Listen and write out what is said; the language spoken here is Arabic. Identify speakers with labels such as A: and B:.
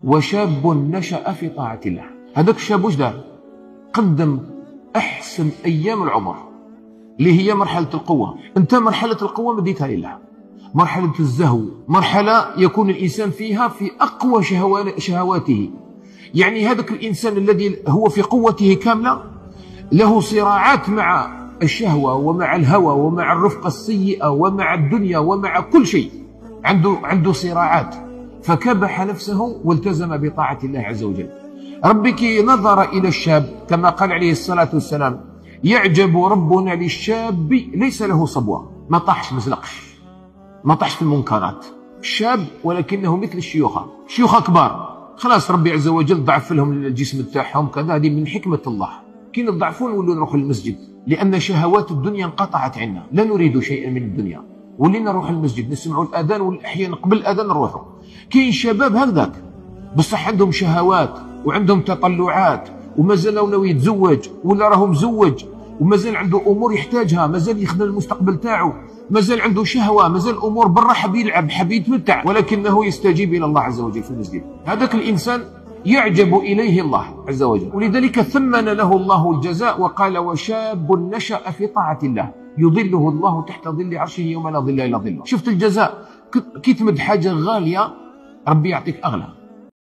A: وشاب نشأ في طاعة الله. هذاك الشاب واش دار؟ قدم أحسن أيام العمر اللي هي مرحلة القوة. أنت مرحلة القوة مديتها لله، مرحلة الزهو مرحلة يكون الإنسان فيها في أقوى شهواته. يعني هذاك الإنسان الذي هو في قوته كاملة له صراعات مع الشهوة ومع الهوى ومع الرفقة السيئة ومع الدنيا ومع كل شيء، عنده صراعات، فكبح نفسه والتزم بطاعة الله عز وجل. ربك نظر إلى الشاب كما قال عليه الصلاة والسلام: يعجب ربنا للشاب ليس له صبوة، ما طاحش ما زلقش، ما طاحش في المنكرات، شاب ولكنه مثل الشيوخة كبار، خلاص ربي عز وجل ضعف لهم الجسم تاعهم كذا. هذه من حكمة الله. كي نضعفون نولوا نروحوا للمسجد لأن شهوات الدنيا انقطعت عنا، لا نريد شيئا من الدنيا، ولينا نروح المسجد نسمعوا الأذان، والأحيان قبل الأذان نروحوا. كاين شباب هكذاك بصح عندهم شهوات وعندهم تطلعات ومازال ناوي يتزوج ولا راهو مزوج ومازال عنده امور يحتاجها، مازال يخدم المستقبل تاعو، مازال عنده شهوه، مازال امور برا، حاب يلعب حاب يتمتع، ولكنه يستجيب الى الله عز وجل في المسجد. هذاك الانسان يعجب اليه الله عز وجل، ولذلك ثمن له الله الجزاء وقال: وشاب نشأ في طاعة الله يظله الله تحت ظل عرشه يوم لا ظل الا ظله. شفت الجزاء؟ كي تمد حاجه غاليه ربي يعطيك اغلى.